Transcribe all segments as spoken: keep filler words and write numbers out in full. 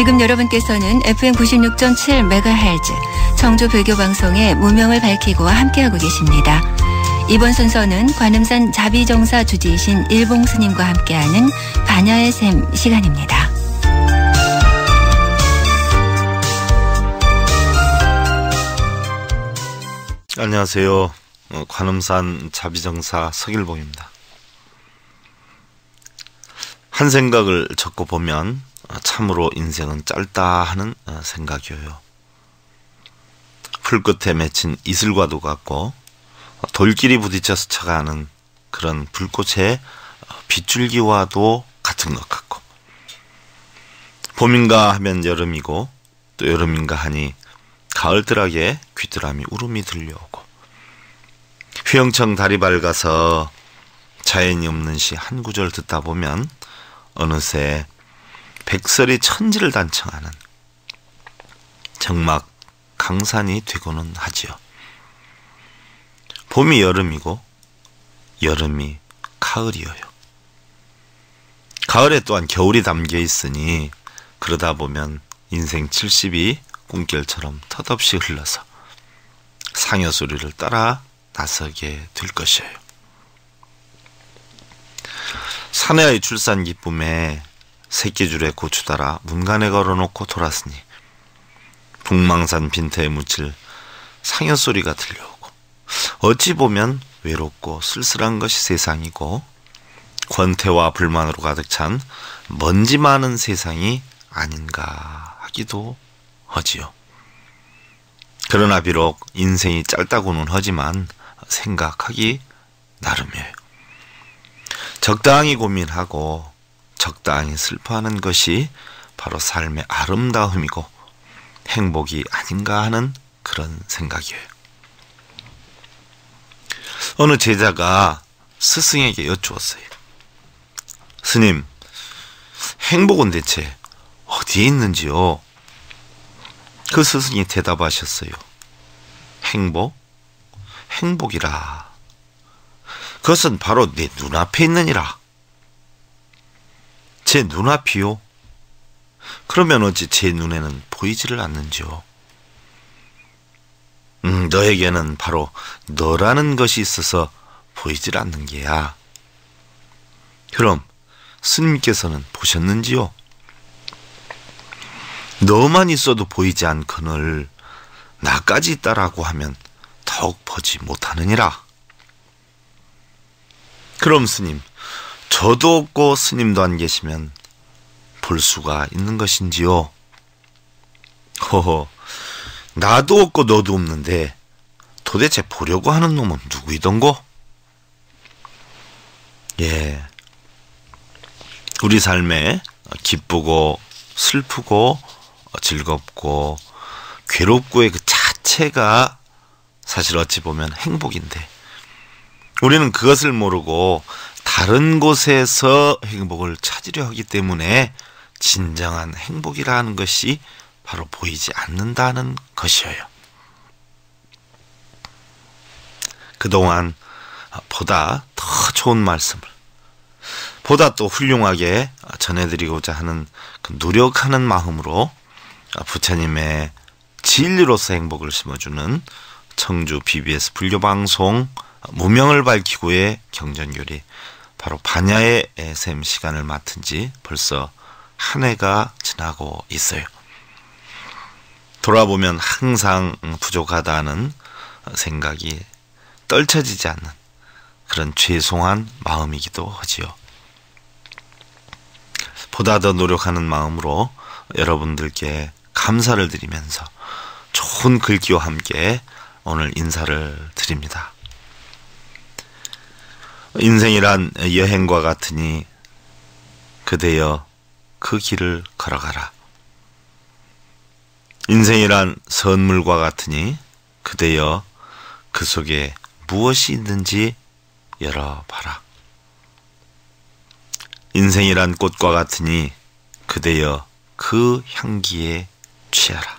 지금 여러분께서는 에프엠 구십육 점 칠 메가헤르츠 청주 불교방송의 무명을 밝히고 함께하고 계십니다. 이번 순서는 관음산 자비정사 주지이신 일봉 스님과 함께하는 반야의 샘 시간입니다. 안녕하세요. 관음산 자비정사 서길봉입니다. 한 생각을 적고 보면 참으로 인생은 짧다 하는 생각이에요. 풀끝에 맺힌 이슬과도 같고 돌길이 부딪혀 스쳐가는 그런 불꽃의 빗줄기와도 같은 것 같고, 봄인가 하면 여름이고 또 여름인가 하니 가을뜰하게 귀뚜라미 울음이 들려오고, 휘영청 달이 밝아서 자연이 없는 시 한 구절 듣다 보면 어느새 백설이 천지를 단청하는 정막 강산이 되고는 하지요. 봄이 여름이고 여름이 가을이어요. 가을에 또한 겨울이 담겨 있으니 그러다 보면 인생 칠십이 꿈결처럼 덧없이 흘러서 상여 소리를 따라 나서게 될 것이에요. 사내의 출산 기쁨에 새끼줄에 고추 달아 문간에 걸어놓고 돌았으니 북망산 빈터에 묻힐 상여 소리가 들려오고, 어찌 보면 외롭고 쓸쓸한 것이 세상이고 권태와 불만으로 가득 찬 먼지 많은 세상이 아닌가 하기도 하지요. 그러나 비록 인생이 짧다고는 하지만 생각하기 나름이에요. 적당히 고민하고 적당히 슬퍼하는 것이 바로 삶의 아름다움이고 행복이 아닌가 하는 그런 생각이에요. 어느 제자가 스승에게 여쭈었어요. 스님, 행복은 대체 어디에 있는지요? 그 스승이 대답하셨어요. 행복? 행복이라. 그것은 바로 내 눈앞에 있느니라. 제 눈앞이요? 그러면 어찌 제 눈에는 보이지를 않는지요? 음, 너에게는 바로 너라는 것이 있어서 보이질 않는 게야. 그럼 스님께서는 보셨는지요? 너만 있어도 보이지 않거늘 나까지 있다라고 하면 더욱 보지 못하느니라. 그럼 스님, 저도 없고 스님도 안 계시면 볼 수가 있는 것인지요? 허허, 나도 없고 너도 없는데 도대체 보려고 하는 놈은 누구이던고? 예, 우리 삶에 기쁘고 슬프고 즐겁고 괴롭고의 그 자체가 사실 어찌 보면 행복인데, 우리는 그것을 모르고 다른 곳에서 행복을 찾으려 하기 때문에 진정한 행복이라는 것이 바로 보이지 않는다는 것이에요. 그동안 보다 더 좋은 말씀을, 보다 또 훌륭하게 전해드리고자 하는 그 노력하는 마음으로 부처님의 진리로서 행복을 심어주는 청주 비비에스 불교방송 무명을 밝히고의 경전교리, 바로 반야의 샘 시간을 맡은 지 벌써 한 해가 지나고 있어요. 돌아보면 항상 부족하다는 생각이 떨쳐지지 않는 그런 죄송한 마음이기도 하지요. 보다 더 노력하는 마음으로 여러분들께 감사를 드리면서 좋은 글귀와 함께 오늘 인사를 드립니다. 인생이란 여행과 같으니 그대여 그 길을 걸어가라. 인생이란 선물과 같으니 그대여 그 속에 무엇이 있는지 열어봐라. 인생이란 꽃과 같으니 그대여 그 향기에 취하라.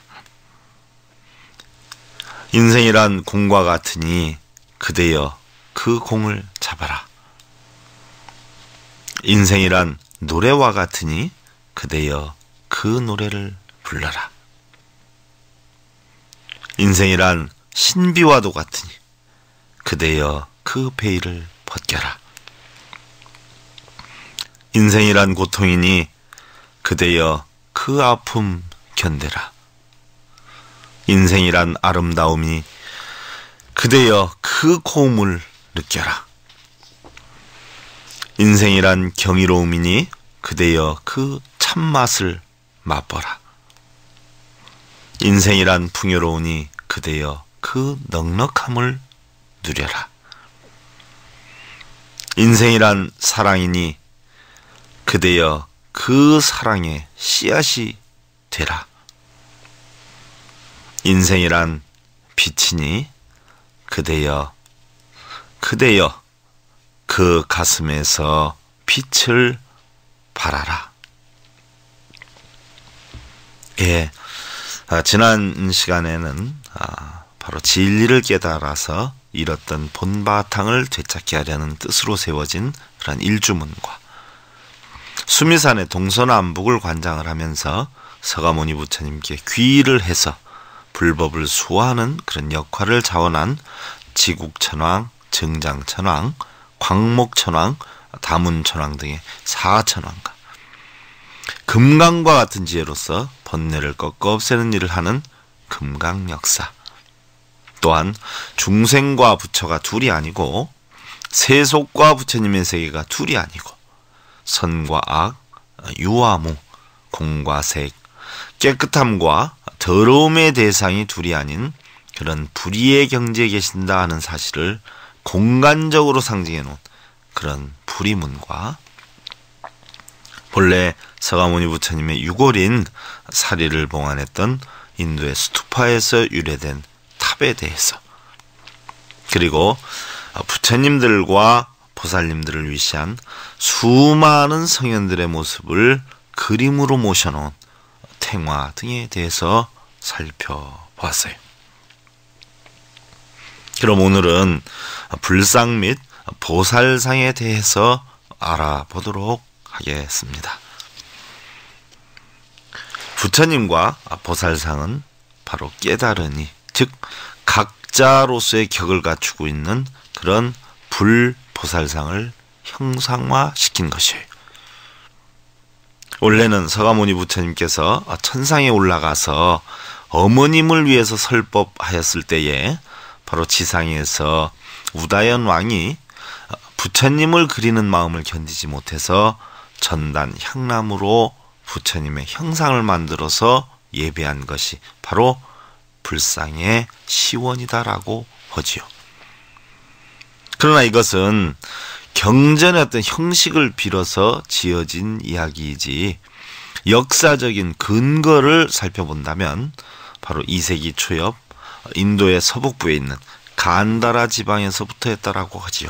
인생이란 공과 같으니 그대여 그 공을 잡아라. 인생이란 노래와 같으니 그대여 그 노래를 불러라. 인생이란 신비와도 같으니 그대여 그 베일을 벗겨라. 인생이란 고통이니 그대여 그 아픔 견뎌라. 인생이란 아름다움이 그대여 그 고움을 느껴라. 인생이란 경이로움이니 그대여 그 참맛을 맛보라. 인생이란 풍요로우니 그대여 그 넉넉함을 누려라. 인생이란 사랑이니 그대여 그 사랑의 씨앗이 되라. 인생이란 빛이니 그대여 그대여 그 가슴에서 빛을 발하라. 예, 아, 지난 시간에는 아, 바로 진리를 깨달아서 잃었던 본바탕을 되찾게 하려는 뜻으로 세워진 그런 일주문과 수미산의 동서남북을 관장을 하면서 서가모니 부처님께 귀의를 해서 불법을 수호하는 그런 역할을 자원한 지국천왕, 증장천왕, 광목천왕, 다문천왕 등의 사천왕과 금강과 같은 지혜로서 번뇌를 꺾어 없애는 일을 하는 금강역사, 또한 중생과 부처가 둘이 아니고 세속과 부처님의 세계가 둘이 아니고 선과 악, 유와 무, 공과 색, 깨끗함과 더러움의 대상이 둘이 아닌 그런 불의의 경지에 계신다 하는 사실을 공간적으로 상징해 놓은 그런 불의문과 본래 서가모니 부처님의 유골인 사리를 봉안했던 인도의 스투파에서 유래된 탑에 대해서, 그리고 부처님들과 보살님들을 위시한 수많은 성현들의 모습을 그림으로 모셔놓은 탱화 등에 대해서 살펴보았어요. 그럼 오늘은 불상 및 보살상에 대해서 알아보도록 하겠습니다. 부처님과 보살상은 바로 깨달으니, 즉 각자로서의 격을 갖추고 있는 그런 불보살상을 형상화시킨 것이에요. 원래는 서가모니 부처님께서 천상에 올라가서 어머님을 위해서 설법하였을 때에 바로 지상에서 우다연 왕이 부처님을 그리는 마음을 견디지 못해서 전단 향나무로 부처님의 형상을 만들어서 예배한 것이 바로 불상의 시원이다라고 하지요. 그러나 이것은 경전의 어떤 형식을 빌어서 지어진 이야기이지 역사적인 근거를 살펴본다면 바로 이 세기 초엽 인도의 서북부에 있는 간다라 지방에서부터였다라고 하지요.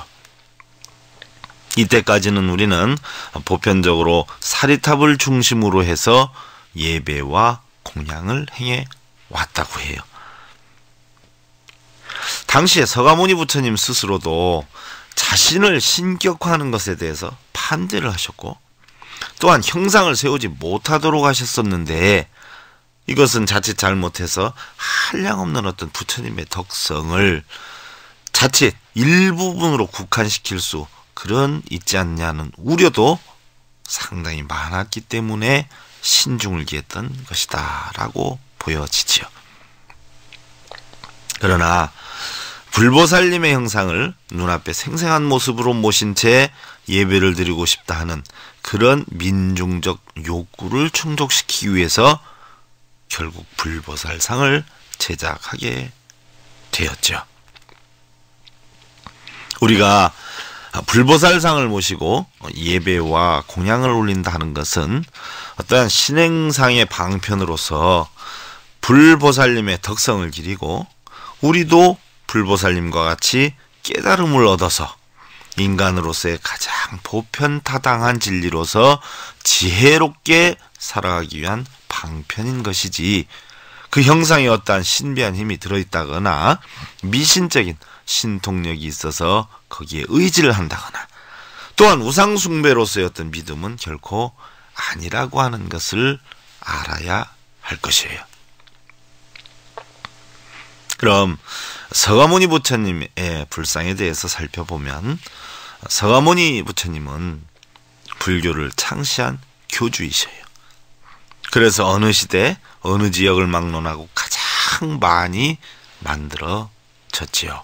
이때까지는 우리는 보편적으로 사리탑을 중심으로 해서 예배와 공양을 행해 왔다고 해요. 당시에 서가모니 부처님 스스로도 자신을 신격화하는 것에 대해서 반대를 하셨고, 또한 형상을 세우지 못하도록 하셨었는데, 이것은 자칫 잘못해서 한량없는 어떤 부처님의 덕성을 자칫 일부분으로 국한시킬 수 그런 있지 않냐는 우려도 상당히 많았기 때문에 신중을 기했던 것이다 라고 보여지지요. 그러나 불보살님의 형상을 눈앞에 생생한 모습으로 모신 채 예배를 드리고 싶다 하는 그런 민중적 욕구를 충족시키기 위해서 결국 불보살상을 제작하게 되었죠. 우리가 불보살상을 모시고 예배와 공양을 올린다 하는 것은 어떠한 신행상의 방편으로서 불보살님의 덕성을 기리고 우리도 불보살님과 같이 깨달음을 얻어서 인간으로서의 가장 보편타당한 진리로서 지혜롭게 살아가기 위한 방편인 것이지, 그 형상에 어떠한 신비한 힘이 들어있다거나 미신적인 신통력이 있어서 거기에 의지를 한다거나 또한 우상숭배로서의 어떤 믿음은 결코 아니라고 하는 것을 알아야 할 것이에요. 그럼 서가모니 부처님의 불상에 대해서 살펴보면, 서가모니 부처님은 불교를 창시한 교주이셔요. 그래서 어느 시대 어느 지역을 막론하고 가장 많이 만들어졌지요.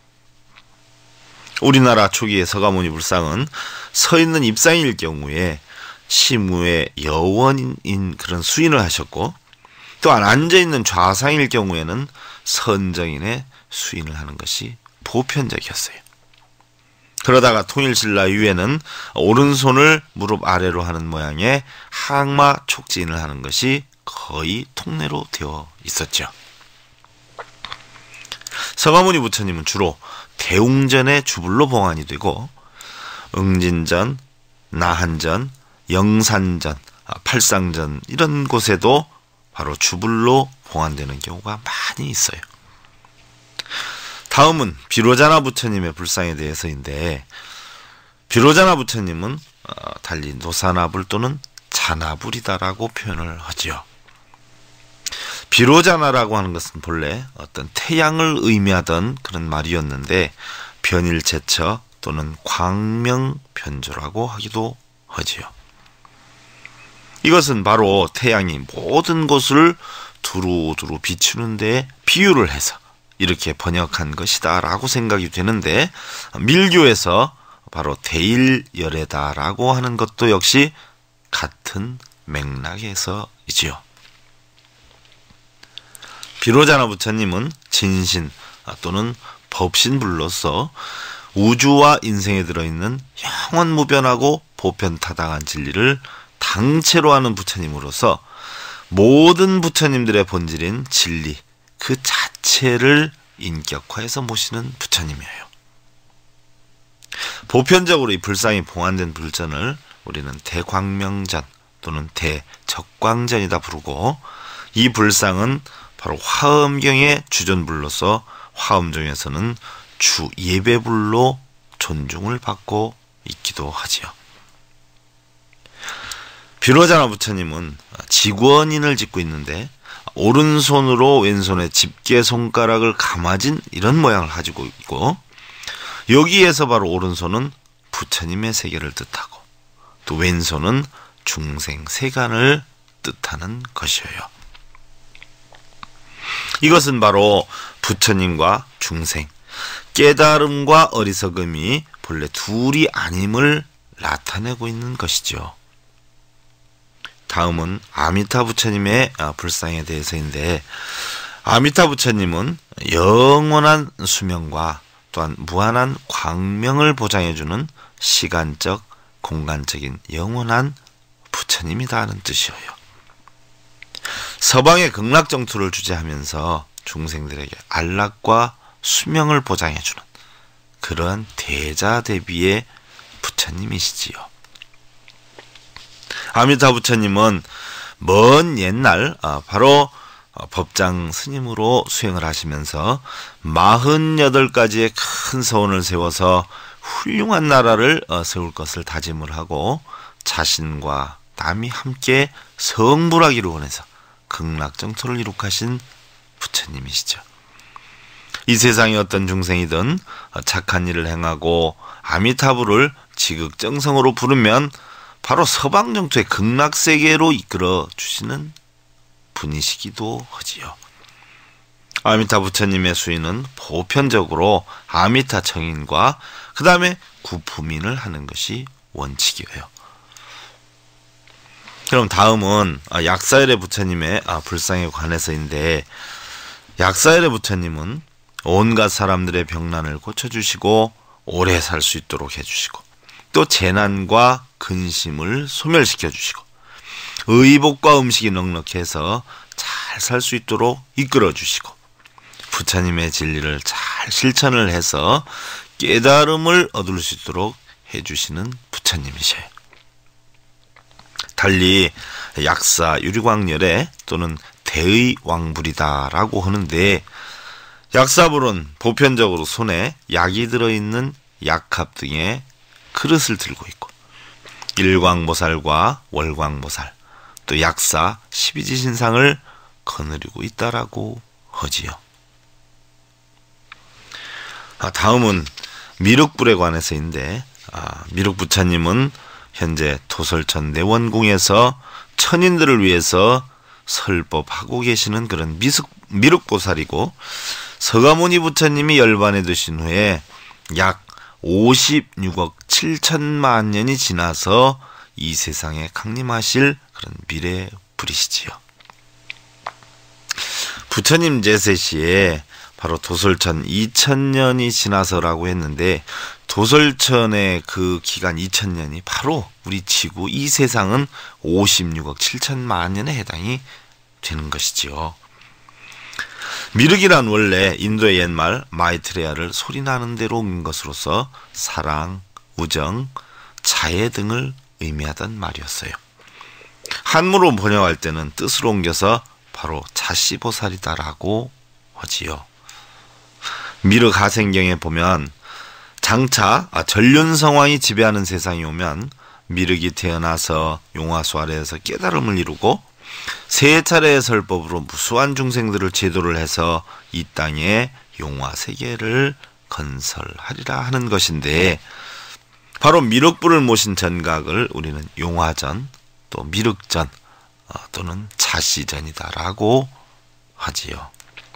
우리나라 초기의 서가모니 불상은 서 있는 입상일 경우에 시무의 여원인 그런 수인을 하셨고, 또한 앉아있는 좌상일 경우에는 선정인의 수인을 하는 것이 보편적이었어요. 그러다가 통일신라 이후에는 오른손을 무릎 아래로 하는 모양의 항마 촉지인을 하는 것이 거의 통례로 되어 있었죠. 서가모니 부처님은 주로 대웅전의 주불로 봉안이 되고, 응진전, 나한전, 영산전, 팔상전 이런 곳에도 바로 주불로 봉안되는 경우가 많이 있어요. 다음은 비로자나 부처님의 불상에 대해서인데, 비로자나 부처님은 달리 노사나불 또는 자나불이다라고 표현을 하지요. 비로자나라고 하는 것은 본래 어떤 태양을 의미하던 그런 말이었는데, 변일체처 또는 광명변조라고 하기도 하지요. 이것은 바로 태양이 모든 곳을 두루두루 비추는 데 비유를 해서 이렇게 번역한 것이다 라고 생각이 되는데, 밀교에서 바로 대일열애다라고 하는 것도 역시 같은 맥락에서이지요. 비로자나 부처님은 진신 또는 법신불로서 우주와 인생에 들어있는 영원무변하고 보편타당한 진리를 당체로 하는 부처님으로서 모든 부처님들의 본질인 진리 그 자체를 인격화해서 모시는 부처님이에요. 보편적으로 이 불상이 봉안된 불전을 우리는 대광명전 또는 대적광전이다 부르고, 이 불상은 바로 화엄경의 주전불로서 화엄종에서는 주 예배불로 존중을 받고 있기도 하지요. 비로자나 부처님은 지구원인을 짓고 있는데, 오른손으로 왼손에 집게 손가락을 감아진 이런 모양을 가지고 있고, 여기에서 바로 오른손은 부처님의 세계를 뜻하고, 또 왼손은 중생 세간을 뜻하는 것이에요. 이것은 바로 부처님과 중생, 깨달음과 어리석음이 본래 둘이 아님을 나타내고 있는 것이죠. 다음은 아미타 부처님의 불상에 대해서인데, 아미타 부처님은 영원한 수명과 또한 무한한 광명을 보장해주는 시간적, 공간적인 영원한 부처님이다 하는 뜻이에요. 서방의 극락정토를 주재하면서 중생들에게 안락과 수명을 보장해주는 그러한 대자대비의 부처님이시지요. 아미타 부처님은 먼 옛날 바로 법장 스님으로 수행을 하시면서 마흔여덟 가지의 큰 서원을 세워서 훌륭한 나라를 세울 것을 다짐을 하고, 자신과 남이 함께 성불하기를 원해서 극락정토를 이룩하신 부처님이시죠. 이 세상의 어떤 중생이든 착한 일을 행하고 아미타불을 지극정성으로 부르면 바로 서방정토의 극락세계로 이끌어 주시는 분이시기도 하지요. 아미타 부처님의 수인은 보편적으로 아미타 청인과 그 다음에 구품인을 하는 것이 원칙이에요. 그럼 다음은 약사열의 부처님의 불상에 관해서인데, 약사열의 부처님은 온갖 사람들의 병난을 고쳐주시고 오래 살 수 있도록 해주시고, 또 재난과 근심을 소멸시켜 주시고, 의복과 음식이 넉넉해서 잘 살 수 있도록 이끌어 주시고, 부처님의 진리를 잘 실천을 해서 깨달음을 얻을 수 있도록 해주시는 부처님이셔요. 달리 약사 유리광열애 또는 대의왕불이다라고 하는데, 약사불은 보편적으로 손에 약이 들어있는 약합 등의 그릇을 들고 있고, 일광보살과 월광보살 또 약사 십이지 신상을 거느리고 있다라고 하지요. 아, 다음은 미륵불에 관해서인데, 아, 미륵부처님은 현재 도솔천 내원궁에서 천인들을 위해서 설법하고 계시는 그런 미륵, 미륵보살이고, 서가모니 부처님이 열반에 드신 후에 약 오십육억 칠천만 년이 지나서 이 세상에 강림하실 그런 미래불이시지요. 부처님 제세 시에 바로 도솔천 이천 년이 지나서라고 했는데, 도솔천의 그 기간 이천 년이 바로 우리 지구 이 세상은 오십육억 칠천만 년에 해당이 되는 것이지요. 미륵이란 원래 인도의 옛말 마이트레야를 소리나는 대로 옮긴 것으로서 사랑, 우정, 자애 등을 의미하던 말이었어요. 한문으로 번역할 때는 뜻으로 옮겨서 바로 자시보살이다라고 하지요. 미륵 하생경에 보면 장차 전륜성왕이 지배하는 세상이 오면 미륵이 태어나서 용화수 아래에서 깨달음을 이루고 세 차례의 설법으로 무수한 중생들을 제도를 해서 이 땅에 용화세계를 건설하리라 하는 것인데, 바로 미륵불을 모신 전각을 우리는 용화전, 또 미륵전 또는 자시전이다라고 하지요.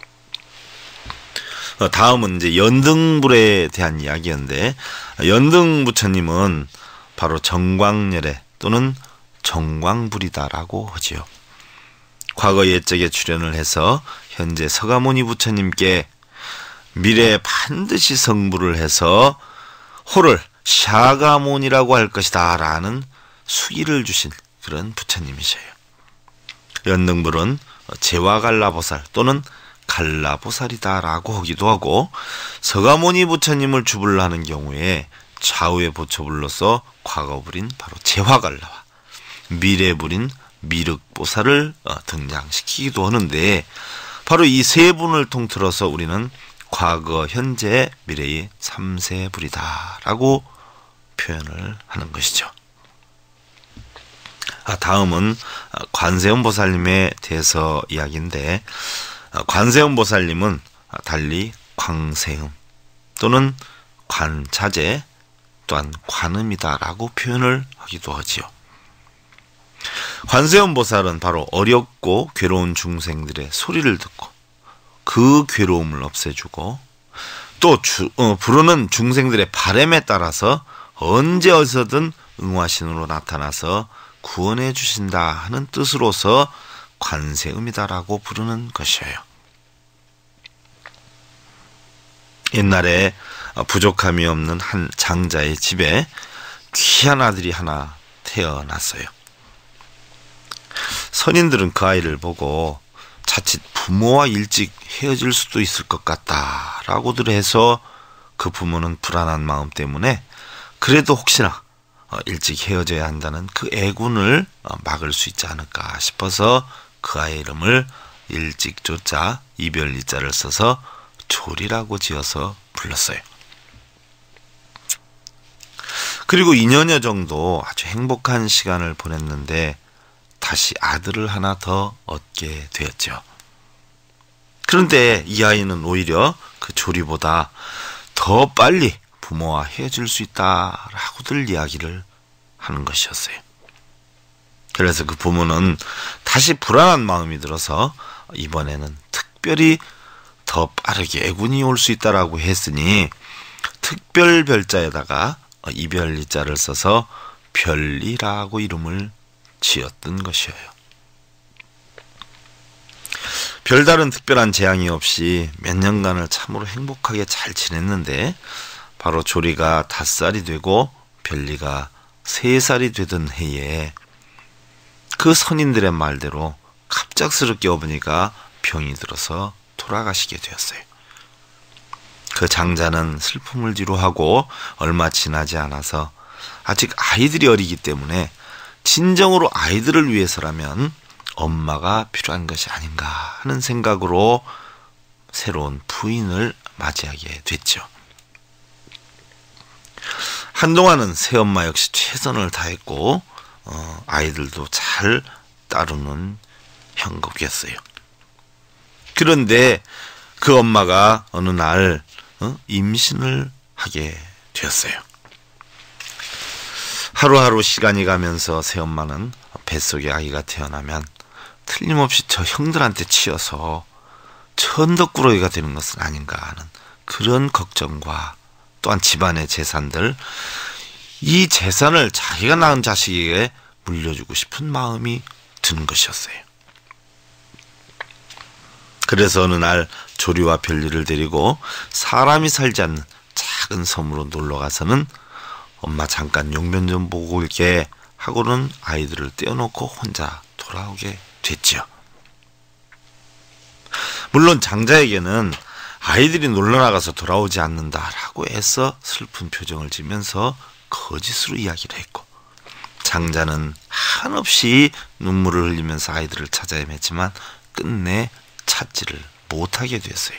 다음은 이제 연등불에 대한 이야기인데, 연등부처님은 바로 정광열애 또는 정광불이다라고 하지요. 과거 옛적에 출연을 해서 현재 서가모니 부처님께 미래에 반드시 성불을 해서 호를 샤가몬이라고 할 것이다 라는 수기를 주신 그런 부처님이셔요. 연등불은 제와갈라보살 또는 갈라보살이다라고 하기도 하고, 서가모니 부처님을 주불을 하는 경우에 좌우의 보초불로서 과거불인 바로 제화갈라와 미래불인 미륵보살을 등장시키기도 하는데, 바로 이 세 분을 통틀어서 우리는 과거, 현재, 미래의 삼세불이다라고 표현을 하는 것이죠. 아, 다음은 관세음보살님에 대해서 이야기인데, 관세음보살님은 달리 광세음 또는 관차제 또한 관음이다라고 표현을 하기도 하지요. 관세음보살은 바로 어렵고 괴로운 중생들의 소리를 듣고 그 괴로움을 없애주고, 또 주, 어, 부르는 중생들의 바람에 따라서 언제 어디서든 응화신으로 나타나서 구원해 주신다 하는 뜻으로서 관세음이다라고 부르는 것이에요. 옛날에 부족함이 없는 한 장자의 집에 귀한 아들이 하나 태어났어요. 선인들은 그 아이를 보고 자칫 부모와 일찍 헤어질 수도 있을 것 같다라고들 해서 그 부모는 불안한 마음 때문에 그래도 혹시나 일찍 헤어져야 한다는 그 애군을 막을 수 있지 않을까 싶어서 그 아이 이름을 일찍조자 이별이자를 써서 조리라고 지어서 불렀어요. 그리고 이 년여 정도 아주 행복한 시간을 보냈는데 다시 아들을 하나 더 얻게 되었죠. 그런데 이 아이는 오히려 그 조리보다 더 빨리 부모와 헤어질 수 있다라고들 이야기를 하는 것이었어요. 그래서 그 부모는 다시 불안한 마음이 들어서 이번에는 특별히 더 빠르게 애군이 올 수 있다라고 했으니 특별 별자에다가 이별이자를 써서 별리라고 이름을 지었던 것이에요. 별다른 특별한 재앙이 없이 몇 년간을 참으로 행복하게 잘 지냈는데, 바로 조리가 다섯 살이 되고 별리가 세 살이 되던 해에 그 선인들의 말대로 갑작스럽게 어머니가 병이 들어서 돌아가시게 되었어요. 그 장자는 슬픔을 뒤로하고 얼마 지나지 않아서 아직 아이들이 어리기 때문에 진정으로 아이들을 위해서라면 엄마가 필요한 것이 아닌가 하는 생각으로 새로운 부인을 맞이하게 됐죠. 한동안은 새엄마 역시 최선을 다했고 어, 아이들도 잘 따르는 형국이었어요. 그런데 그 엄마가 어느 날 어? 임신을 하게 되었어요. 하루하루 시간이 가면서 새엄마는 뱃속에 아기가 태어나면 틀림없이 저 형들한테 치여서 천덕꾸러기가 되는 것은 아닌가 하는 그런 걱정과 또한 집안의 재산들, 이 재산을 자기가 낳은 자식에게 물려주고 싶은 마음이 드는 것이었어요. 그래서 어느 날 조리와 별리를 데리고 사람이 살지 않는 작은 섬으로 놀러가서는 엄마 잠깐 용변 좀 보고 올게 하고는 아이들을 떼어놓고 혼자 돌아오게 됐지요. 물론 장자에게는 아이들이 놀러나가서 돌아오지 않는다라고 해서 슬픈 표정을 지면서 거짓으로 이야기를 했고, 장자는 한없이 눈물을 흘리면서 아이들을 찾아 헤맸지만 끝내 찾지를 못하게 됐어요.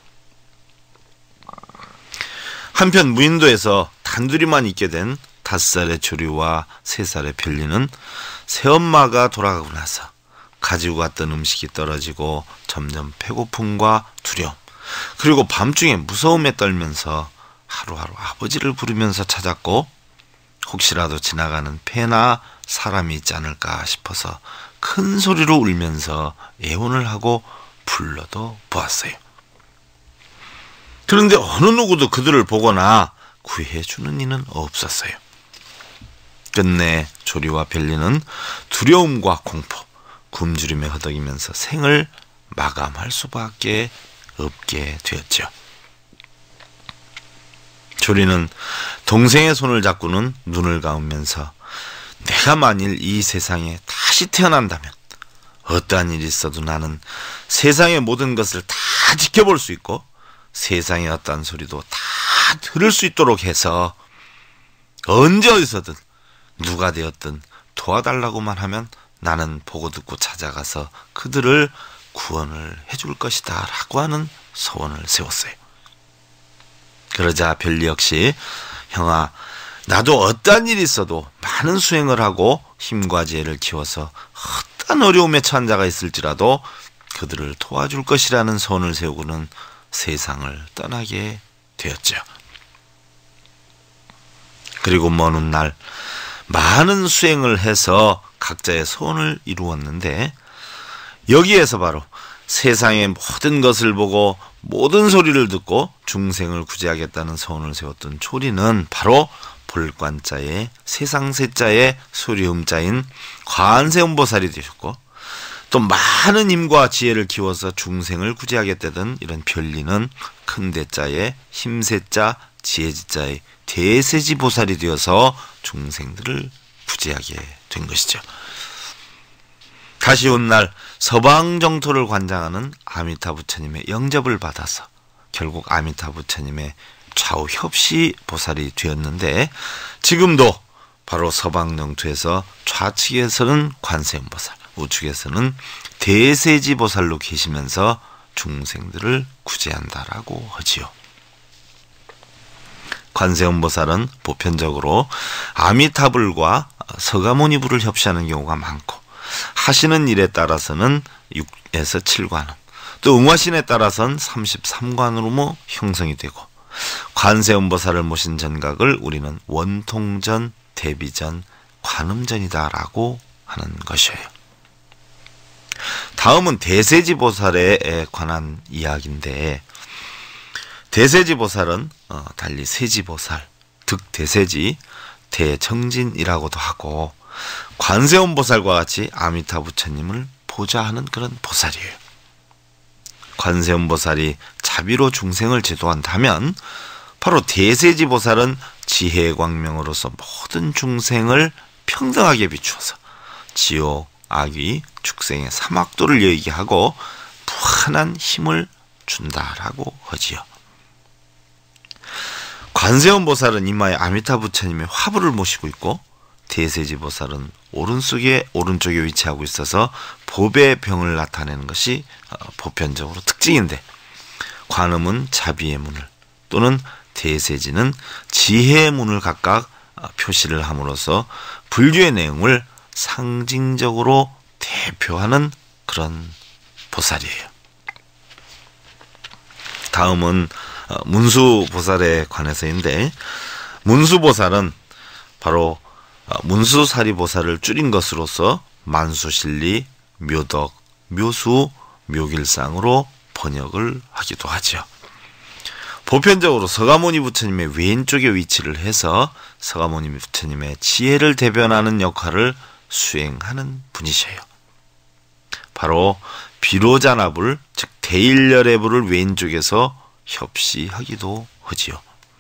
한편 무인도에서 단둘이만 있게 된 다섯 살의 조리와 세 살의 별리는 새엄마가 돌아가고 나서 가지고 갔던 음식이 떨어지고 점점 배고픔과 두려움, 그리고 밤중에 무서움에 떨면서 하루하루 아버지를 부르면서 찾았고, 혹시라도 지나가는 폐나 사람이 있지 않을까 싶어서 큰 소리로 울면서 애원을 하고 불러도 보았어요. 그런데 어느 누구도 그들을 보거나 구해주는 이는 없었어요. 끝내 조리와 별리는 두려움과 공포, 굶주림에 허덕이면서 생을 마감할 수밖에 없게 되었죠. 조리는 동생의 손을 잡고는 눈을 감으면서 내가 만일 이 세상에 다시 태어난다면 어떠한 일이 있어도 나는 세상의 모든 것을 다 지켜볼 수 있고 세상의 어떠한 소리도 다 들을 수 있도록 해서 언제 어디서든 누가 되었든 도와달라고만 하면 나는 보고 듣고 찾아가서 그들을 구원을 해줄 것이다 라고 하는 소원을 세웠어요. 그러자 별리 역시 형아, 나도 어떠한 일이 있어도 많은 수행을 하고 힘과 지혜를 키워서 어떠한 어려움에 처한 자가 있을지라도 그들을 도와줄 것이라는 소원을 세우고는 세상을 떠나게 되었죠. 그리고 먼 훗날 많은 수행을 해서 각자의 소원을 이루었는데, 여기에서 바로 세상의 모든 것을 보고 모든 소리를 듣고 중생을 구제하겠다는 소원을 세웠던 조리는 바로 볼관자의 세상세자의 소리음자인 관세음보살이 되셨고, 또 많은 힘과 지혜를 키워서 중생을 구제하겠다던 이런 별리는 큰대자의 힘세자 지혜지자의 대세지보살이 되어서 중생들을 구제하게 된 것이죠. 다시 온 날 서방정토를 관장하는 아미타 부처님의 영접을 받아서 결국 아미타 부처님의 좌우 협시 보살이 되었는데, 지금도 바로 서방정토에서 좌측에서는 관세음보살, 우측에서는 대세지보살로 계시면서 중생들을 구제한다라고 하지요. 관세음보살은 보편적으로 아미타불과 서가모니불을 협시하는 경우가 많고, 하시는 일에 따라서는 육에서 칠관음, 또 응화신에 따라서는 삼십삼관으로 형성이 되고, 관세음보살을 모신 전각을 우리는 원통전, 대비전, 관음전이다라고 하는 것이에요. 다음은 대세지보살에 관한 이야기인데, 대세지보살은 어, 달리 세지보살, 득대세지, 대정진이라고도 하고, 관세음보살과 같이 아미타 부처님을 보좌하는 그런 보살이에요. 관세음보살이 자비로 중생을 제도한다면, 바로 대세지보살은 지혜의 광명으로서 모든 중생을 평등하게 비추어서 지옥, 악귀, 축생의 사막도를 여의게 하고 무한한 힘을 준다라고 하지요. 관세음보살은 이마에 아미타 부처님의 화부를 모시고 있고, 대세지보살은 오른쪽에 오른쪽에 위치하고 있어서 법의 병을 나타내는 것이 보편적으로 특징인데, 관음은 자비의 문을, 또는 대세지는 지혜의 문을 각각 표시를 함으로써 불교의 내용을 상징적으로 대표하는 그런 보살이에요. 다음은 문수보살에 관해서인데, 문수보살은 바로 문수사리보살을 줄인 것으로서 만수실리, 묘덕, 묘수, 묘길상으로 번역을 하기도 하죠. 보편적으로 서가모니 부처님의 왼쪽에 위치를 해서 서가모니 부처님의 지혜를 대변하는 역할을 수행하는 분이셔요. 바로 비로자나불, 즉 대일열애불을 왼쪽에서 협시하기도 하지요.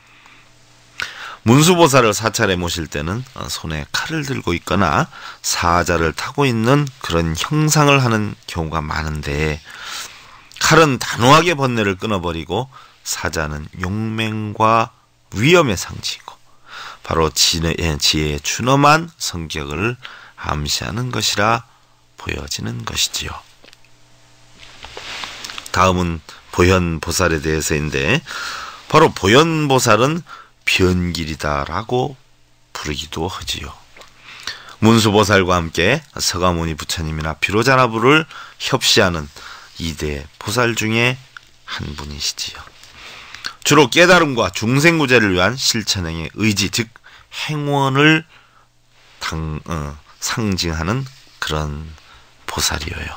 문수보살을 사찰에 모실 때는 손에 칼을 들고 있거나 사자를 타고 있는 그런 형상을 하는 경우가 많은데, 칼은 단호하게 번뇌를 끊어버리고 사자는 용맹과 위엄의 상징이고 바로 지혜의, 지혜의 준엄한 성격을 암시하는 것이라 보여지는 것이지요. 다음은 보현보살에 대해서인데, 바로 보현보살은 변길이다라고 부르기도 하지요. 문수보살과 함께 서가모니 부처님이나 비로자나불을 협시하는 이대 보살 중에 한 분이시지요. 주로 깨달음과 중생구제를 위한 실천행의 의지, 즉 행원을 당, 어, 상징하는 그런 보살이에요.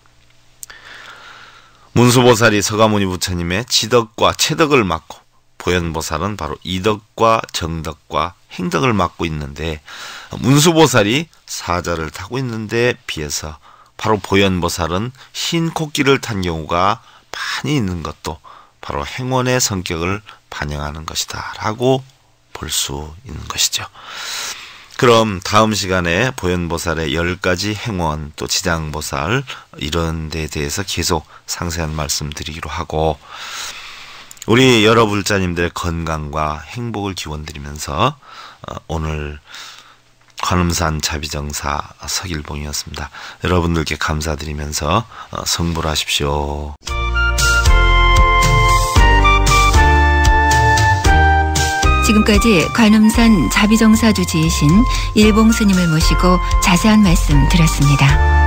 문수보살이 서가모니 부처님의 지덕과 체덕을 맡고, 보현보살은 바로 이덕과 정덕과 행덕을 맡고 있는데, 문수보살이 사자를 타고 있는데 비해서 바로 보현보살은 흰 코끼리를 탄 경우가 많이 있는 것도 바로 행원의 성격을 반영하는 것이다 라고 볼 수 있는 것이죠. 그럼 다음 시간에 보현보살의 열 가지 행원, 또 지장보살 이런 데에 대해서 계속 상세한 말씀 드리기로 하고, 우리 여러 불자님들의 건강과 행복을 기원드리면서 오늘 관음산 자비정사 서길봉이었습니다. 여러분들께 감사드리면서 성불하십시오. 지금까지 관음산 자비정사 주지이신 일봉 스님을 모시고 자세한 말씀 드렸습니다.